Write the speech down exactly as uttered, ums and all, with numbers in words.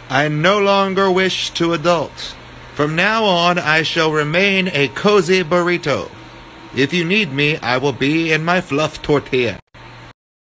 I no longer wish to adult. From now on, I shall remain a cozy burrito. If you need me, I will be in my fluff tortilla.